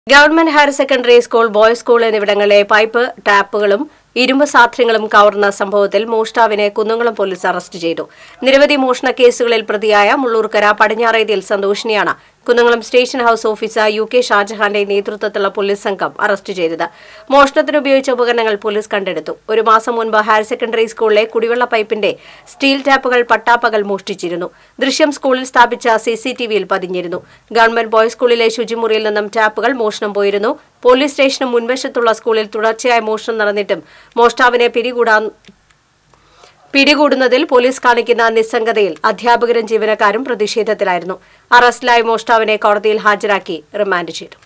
Government higher secondary school, boys school എന്നിവിടങ്ങളിലെ pipe ടാപ്പുകളും ഇരുമ്പ് സാധനങ്ങളും കവർന്ന സംഭവത്തിൽ മോഷ്ടാവിനെ കുന്നംകുളം പോലീസ് അറസ്റ്റ് ചെയ്തു. നിരവധി മോഷണ കേസുകളിൽ പ്രതിയായ മുള്ളൂർക്കര പടിഞ്ഞാറേതിൽ സന്തോഷിനെയാണ് Kunnamkulam station house officer UK ഷാജഹാന്റെ നേതൃത്വത്തിലുള്ള പോലീസ് സംഘം അറസ്റ്റ് ചെയ്തത്. മോഷണത്തിന് ഉപയോഗിച്ച ഉപകരണങ്ങൾ പോലീസ് കണ്ടെടുത്തു. ഒരു മാസം മുൻപ് ഹയർ സെക്കൻഡറി സ്കൂളിലെ കുടിവെള്ള പൈപ്പിന്റെ സ്റ്റീൽ ടാപ്പുകൾ പട്ടാപ്പകൽ മോഷ്ടിച്ചിരുന്നു. ദൃശ്യം സ്കൂളിൽ സ്ഥാപിച്ച CCTVയിൽ പതിഞ്ഞിരുന്നു. ഗവൺമെന്റ് ബോയ്സ് സ്കൂളിലെ ശുചിമുറിയിൽ നിന്നും ടാപ്പുകൾ മോഷണം പോയിരുന്നു. പോലീസ് സ്റ്റേഷന് മുൻവശത്തുള്ള സ്കൂളിൽ തുടർച്ചയായ മോഷണം നടന്നിട്ടും മോഷ്ടാവിനെ പിടികൂടുന്നതിൽ പോലീസ് കാണിക്കുന്ന നിസ്സംഗതയിൽ അധ്യാപകരും ജീവനക്കാരും പ്രതിഷേധത്തിലായിരുന്നു. അറസ്റ്റിലായ മോഷ്ടാവിനെ കോടതിയിൽ ഹാജരാക്കി റിമാൻഡ് ചെയ്തു.